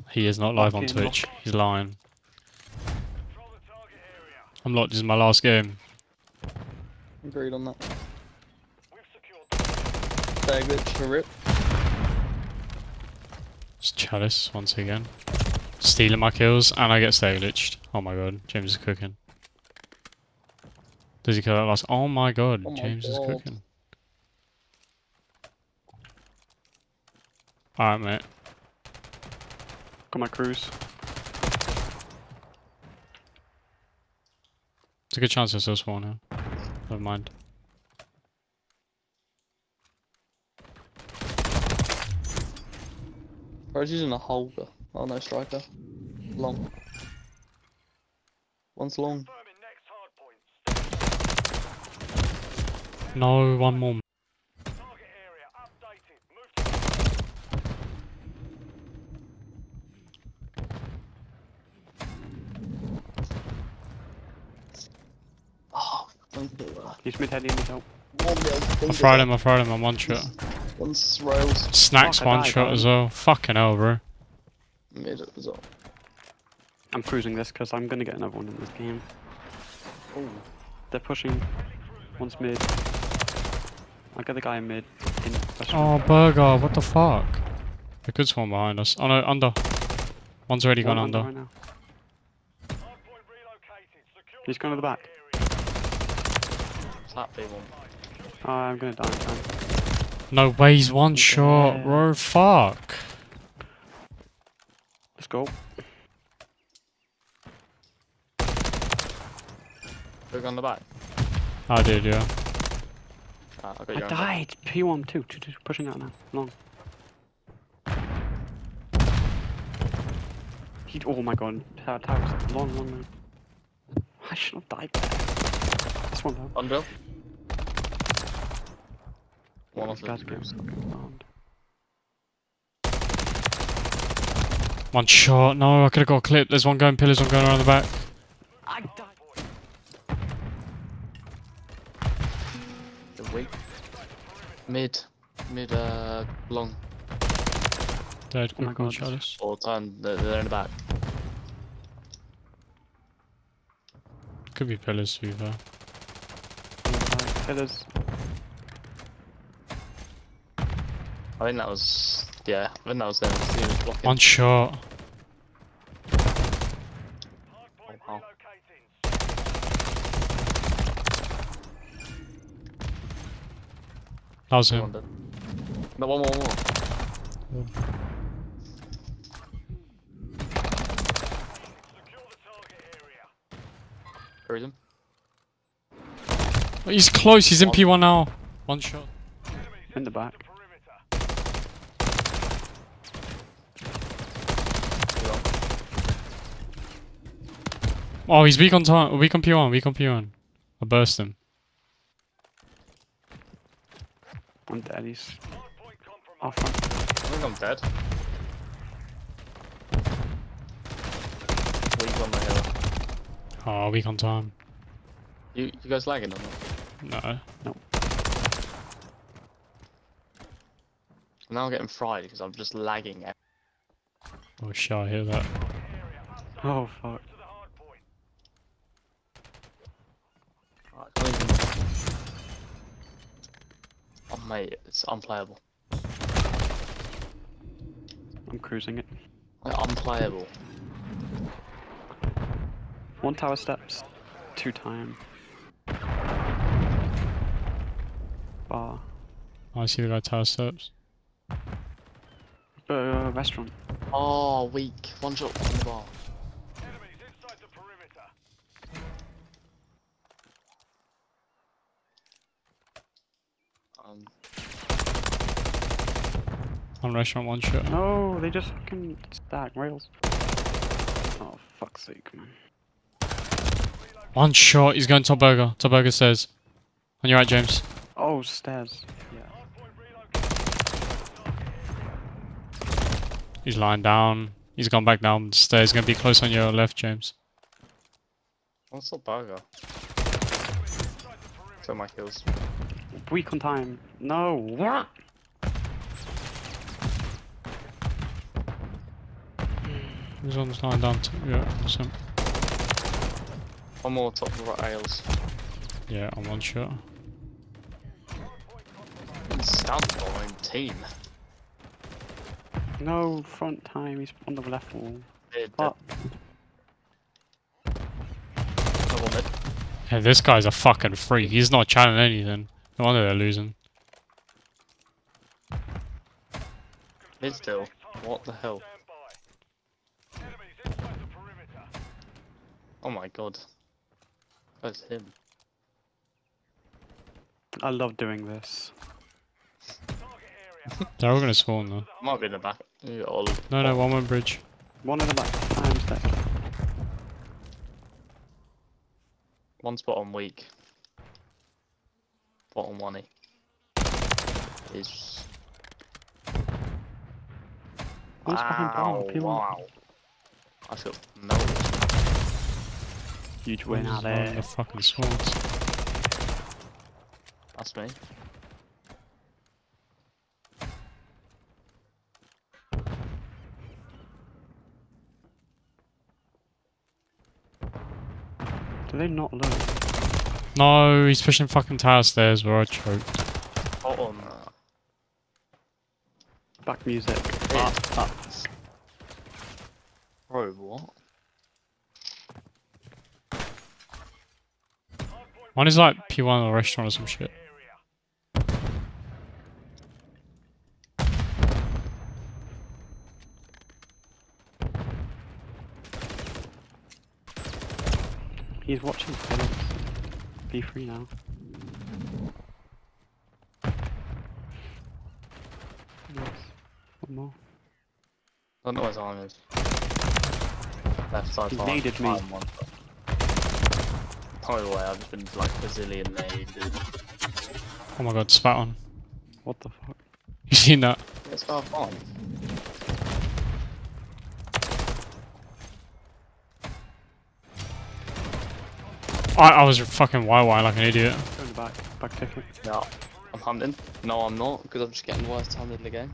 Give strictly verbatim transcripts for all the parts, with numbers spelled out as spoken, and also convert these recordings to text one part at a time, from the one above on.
He is not live on Fucking Twitch. lock. He's lying. I'm locked. This is my last game. Agreed on that. Tag glitch for rip. It's Challis once again. Stealing my kills, and I get stag glitched. Oh my god, James is cooking. Does he kill that last? Oh my god, Oh my James is God. cooking. Alright, mate. Got my cruise. It's a good chance I still spawn here. Never mind. I was using a holder. Oh no, striker. Long. One's long. No, one more. Oh, don't do that. He's mid heading me help. One mil. I fried him, I fried him, I'm one shot. One's rails. Snacks Fuck, I one died, shot man. as well. Fucking hell, bro. Mid as well. I'm cruising this because I'm gonna get another one in this game. Oh. They're pushing. One's mid. I'll get the guy in mid. In Oh, burger, what the fuck? A good spawn behind us. Oh no, under. One's already One gone under. Right now. He's going to the back. Slap B one. Oh, I'm gonna die in time. No way, he's one shot, Yeah. bro. Fuck. Let's go. Look on the back. I did, yeah. Ah, I got I you on died. P one, two, two, two, pushing out now. Long. He, oh my god. Tower, towers. Long, long, long. I should have died there. This one though. Under. One These off guys the are getting cruise. fucking bombed. One shot. No, I could have got a clip. There's one going pillars, one going around the back. I died. The weak. Mid. Mid, uh, long. Dead. Oh my Good God. Challis. Or turn. They're, they're in the back. Could be pillars, to be fair. Pillars. I think that was. Yeah, I think that was them. He was blocking. One shot. Oh, wow. That was One him. dead. No, one more, one more. Where is him? Oh, he's close. He's in P one now. One shot. In the back. Oh, he's weak on time. Weak on P one. Weak on P one. I burst him. I'm dead. He's off front. I think I'm dead. Weak on the hill. Oh, weak on time. You, you guys lagging or not? No. No. Now I'm getting fried because I'm just lagging. Oh shit, I hear that. Oh fuck. I can't even... Oh mate, it's unplayable. I'm cruising it. Like, unplayable. One tower steps. Two time. Bar. I see the guy tower steps. Uh, restaurant. Oh, weak. One shot on the bar. Um, One restaurant, one shot. No, they just fucking stack rails. Oh fuck's sake, man. One shot. He's going top burger. Top burger stairs. On your right, James. Oh, stairs. Yeah. He's lying down. He's gone back down the stairs. He's gonna be close on your left, James. what's the burger? So my kills. Weak on time. No. What? Who's on this line down to? Yeah, so, One more top right rails. yeah, on one shot. Stunned on my own team. No front time. He's on the left wall. Mid, Fuck. double mid. Hey, this guy's a fucking freak. He's not channeling anything. No wonder they're losing. Mid still. What the hell? Oh my god. That's him. I love doing this. They're all gonna spawn though. Might be in the back. Yeah, all No, no, one went bridge. One in the back. I'm dead. One spot on weak. Bottom one e. Is. One's behind bar. Wow, P one. wow. I feel no. Huge win out One of there. the fucking spawns. That's me. Do they not look? No, he's pushing fucking tower stairs where I choked. Bottom. Back music. Yeah. Up, up. Bro, what? One is like P one or a restaurant or some shit. He's watching Challis. B three now. Yes. One more. Don't know where his arm is. Left side He farm, naded me. farm one. No way, I've just been like Brazilian naded. Oh my god, spat on. What the fuck? You seen that? It's far farm. I, I was fucking Y Y like an idiot. Go in the back. Back ticket. Yeah. I'm hunting. No, I'm not, because I'm just getting worse time in the game.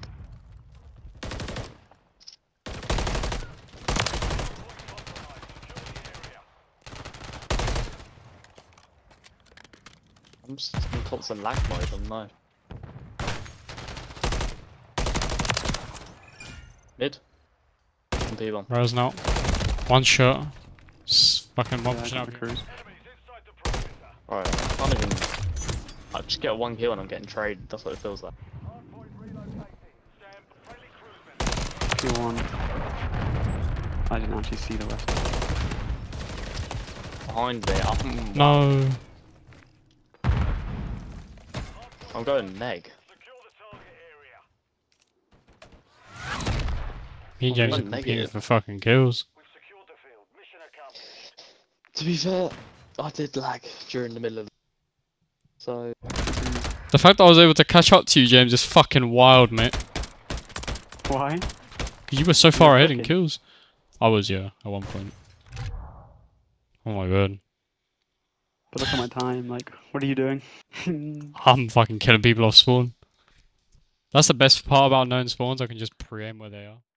I'm just in constant lag mode, I don't know. Mid. One P one. Rose now. One shot. S fucking one Yeah, I pushing got out. the cruise. Alright, I can't even. I just get one kill and I'm getting traded, that's what it feels like. P one. I didn't actually see the rest. Behind me, I'm. No. I'm going neg. Me and James are I'm competing negative. for fucking kills. To be fair, I did lag during the middle of. So. The fact that I was able to catch up to you, James, is fucking wild, mate. Why? 'Cause you were so far were ahead in looking. kills. I was, yeah, at one point. Oh my god. But look at my time, like, what are you doing? I'm fucking killing people off spawn. That's the best part about knowing spawns, I can just pre-aim where they are.